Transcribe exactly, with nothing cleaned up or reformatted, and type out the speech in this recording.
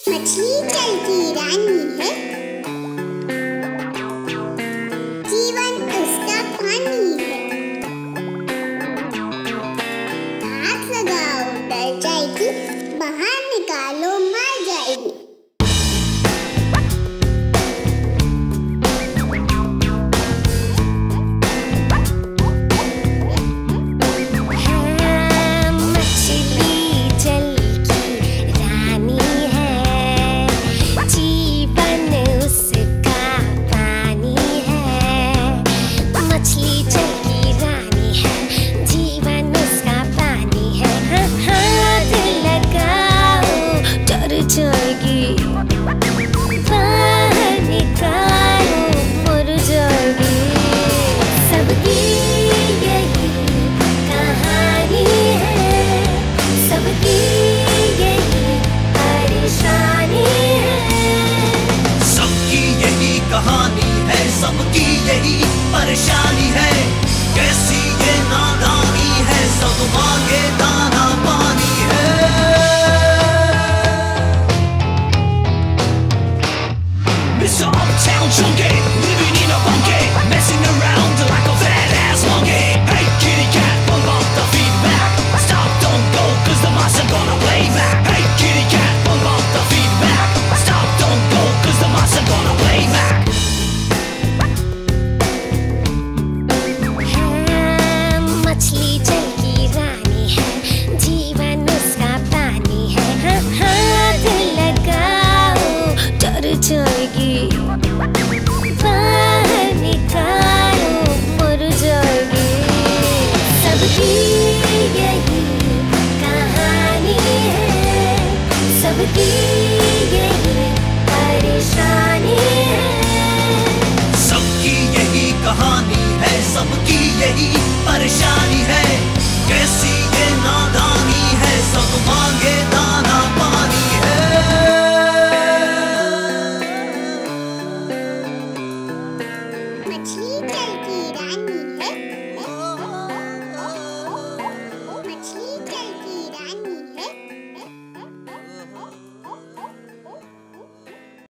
मछली जल की रानी है, जीवन उसका पानी है। आग लगाओ डर जाएगी, बाहर निकालो मर जाएगी। सबकी यही परेशानी है, कैसी ये नादानी है, सब मांगे दाना पानी है। Mister Uptown Junkie, living in a bunkie, messing around like a fat ass monkey. Hey kitty cat, pull up the feedback, stop, don't go, cause the mice are gonna play back. Hey kitty cat, pull up the feedback, stop, don't go, cause the mice are gonna play back. मछली जल की रानी है, जीवन उसका पानी है। हाथ लगाओ डर जाएगी, बाहर निकालो मर जाएगी। सबकी यही कहानी है, सबकी यही परेशानी है।